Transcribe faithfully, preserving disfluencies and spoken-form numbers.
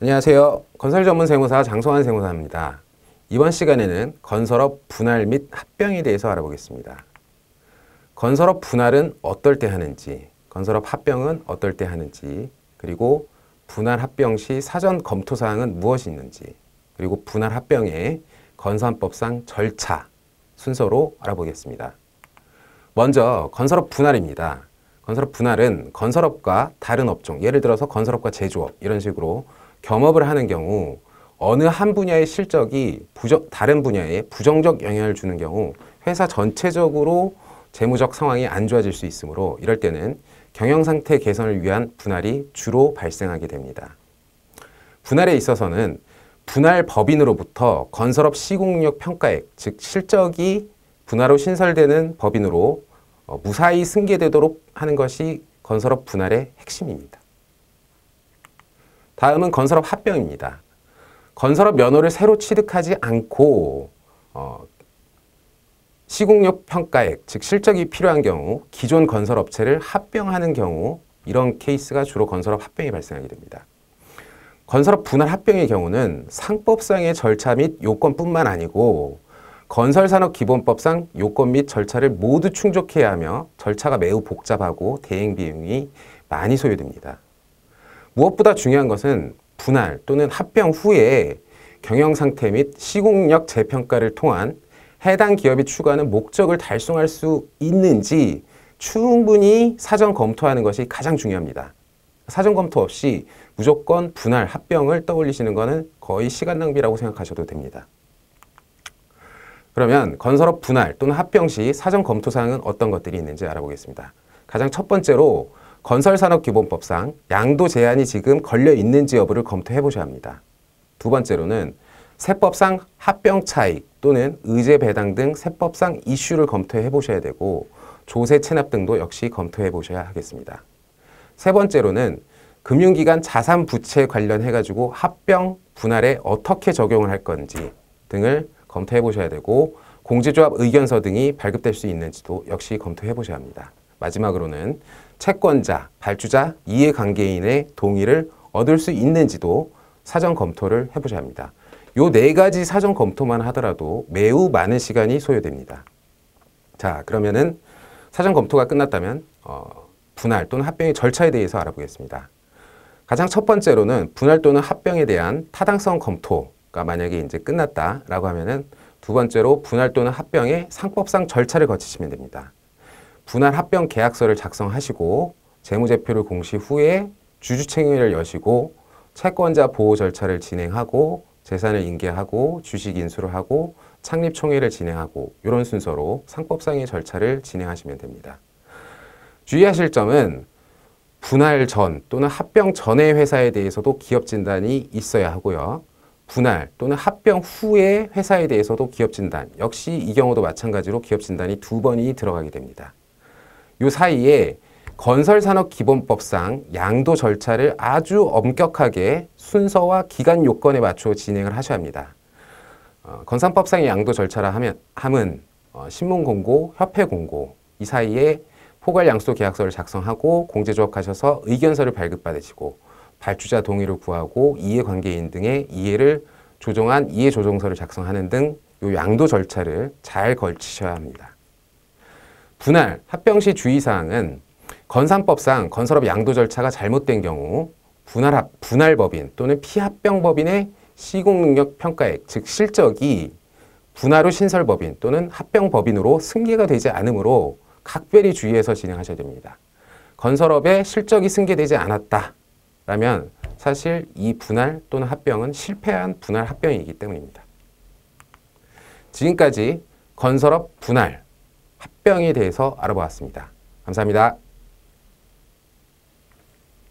안녕하세요. 건설 전문 세무사 장성환 세무사입니다. 이번 시간에는 건설업 분할 및 합병에 대해서 알아보겠습니다. 건설업 분할은 어떨 때 하는지, 건설업 합병은 어떨 때 하는지, 그리고 분할 합병 시 사전 검토 사항은 무엇이 있는지, 그리고 분할 합병의 건산법상 절차 순서로 알아보겠습니다. 먼저 건설업 분할입니다. 건설업 분할은 건설업과 다른 업종, 예를 들어서 건설업과 제조업 이런 식으로 겸업을 하는 경우 어느 한 분야의 실적이 부정, 다른 분야에 부정적 영향을 주는 경우 회사 전체적으로 재무적 상황이 안 좋아질 수 있으므로 이럴 때는 경영상태 개선을 위한 분할이 주로 발생하게 됩니다. 분할에 있어서는 분할 법인으로부터 건설업 시공력 평가액, 즉 실적이 분할로 신설되는 법인으로 어, 무사히 승계되도록 하는 것이 건설업 분할의 핵심입니다. 다음은 건설업 합병입니다. 건설업 면허를 새로 취득하지 않고 어, 시공력 평가액, 즉 실적이 필요한 경우 기존 건설업체를 합병하는 경우 이런 케이스가 주로 건설업 합병이 발생하게 됩니다. 건설업 분할 합병의 경우는 상법상의 절차 및 요건뿐만 아니고 건설산업기본법상 요건 및 절차를 모두 충족해야 하며 절차가 매우 복잡하고 대행 비용이 많이 소요됩니다. 무엇보다 중요한 것은 분할 또는 합병 후에 경영상태 및 시공력 재평가를 통한 해당 기업이 추구하는 목적을 달성할 수 있는지 충분히 사전 검토하는 것이 가장 중요합니다. 사전 검토 없이 무조건 분할, 합병을 떠올리시는 것은 거의 시간 낭비라고 생각하셔도 됩니다. 그러면 건설업 분할 또는 합병 시 사전 검토 사항은 어떤 것들이 있는지 알아보겠습니다. 가장 첫 번째로 건설산업기본법상 양도 제한이 지금 걸려 있는지 여부를 검토해 보셔야 합니다. 두 번째로는 세법상 합병 차익 또는 의제 배당 등 세법상 이슈를 검토해 보셔야 되고 조세 체납 등도 역시 검토해 보셔야 하겠습니다. 세 번째로는 금융기관 자산 부채 관련해 가지고 합병 분할에 어떻게 적용을 할 건지 등을 검토해 보셔야 되고 공제조합 의견서 등이 발급될 수 있는지도 역시 검토해 보셔야 합니다. 마지막으로는 채권자, 발주자, 이해관계인의 동의를 얻을 수 있는지도 사전 검토를 해보셔야 합니다. 요 네 가지 사전 검토만 하더라도 매우 많은 시간이 소요됩니다. 자, 그러면은 사전 검토가 끝났다면 어, 분할 또는 합병의 절차에 대해서 알아보겠습니다. 가장 첫 번째로는 분할 또는 합병에 대한 타당성 검토가 만약에 이제 끝났다라고 하면은 두 번째로 분할 또는 합병의 상법상 절차를 거치시면 됩니다. 분할 합병 계약서를 작성하시고 재무제표를 공시 후에 주주총회를 여시고 채권자 보호 절차를 진행하고 재산을 인계하고 주식 인수를 하고 창립총회를 진행하고 이런 순서로 상법상의 절차를 진행하시면 됩니다. 주의하실 점은 분할 전 또는 합병 전의 회사에 대해서도 기업 진단이 있어야 하고요. 분할 또는 합병 후의 회사에 대해서도 기업 진단, 역시 이 경우도 마찬가지로 기업 진단이 두 번이 들어가게 됩니다. 이 사이에 건설산업기본법상 양도 절차를 아주 엄격하게 순서와 기간 요건에 맞춰 진행을 하셔야 합니다. 어, 건산법상의 양도 절차라 하면, 함은 어, 신문공고, 협회공고 이 사이에 포괄양수 계약서를 작성하고 공제조합하셔서 의견서를 발급받으시고 발주자 동의를 구하고 이해관계인 등의 이해를 조정한 이해조정서를 작성하는 등 이 양도 절차를 잘 걸치셔야 합니다. 분할, 합병 시 주의사항은 건산법상 건설업 양도 절차가 잘못된 경우 분할, 분할법인 또는 피합병법인의 시공능력 평가액, 즉 실적이 분할 후 신설법인 또는 합병법인으로 승계가 되지 않으므로 각별히 주의해서 진행하셔야 됩니다. 건설업의 실적이 승계되지 않았다라면 사실 이 분할 또는 합병은 실패한 분할 합병이기 때문입니다. 지금까지 건설업 분할, 합병에 대해서 알아보았습니다. 감사합니다.